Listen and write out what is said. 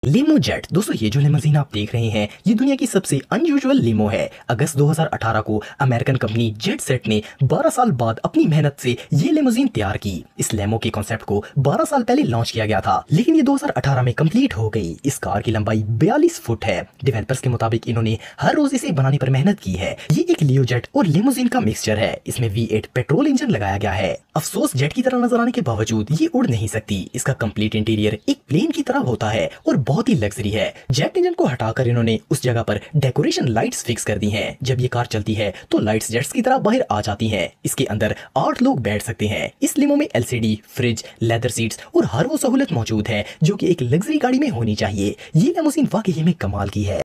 Limo jet. दोस्तों ये जो लिमोजीन आप देख रहे हैं ये दुनिया की सबसे अनयूजुअल लिमो है। अगस्त 2018 को अमेरिकन कंपनी जेट सेट ने 12 साल बाद अपनी मेहनत से ये लिमोजीन तैयार की। इस लेमो के कॉन्सेप्ट को 12 साल पहले लॉन्च किया गया था, लेकिन ये 2018 में कंप्लीट हो गई। इस कार की लंबाई 42 फुट है। डेवलपर्स के मुताबिक इन्होंने हर रोज इसे बनाने पर मेहनत की है। ये एक लियो जेट और लिमोजीन का मिक्सचर है। इसमें V8 पेट्रोल इंजन लगाया गया है। अफसोस जेट की तरह नजर आने के बावजूद ये उड़ नहीं सकती। इसका कंप्लीट इंटीरियर एक प्लेन की तरह होता है और बहुत ही लग्जरी है। जेट इंजन को हटाकर इन्होंने उस जगह पर डेकोरेशन लाइट्स फिक्स कर दी हैं। जब ये कार चलती है तो लाइट्स जेट्स की तरह बाहर आ जाती हैं। इसके अंदर 8 लोग बैठ सकते हैं। इस लिमो में LCD, फ्रिज, लेदर सीट्स और हर वो सहूलत मौजूद है जो कि एक लग्जरी गाड़ी में होनी चाहिए। ये लिमोजीन वाकई में कमाल की है।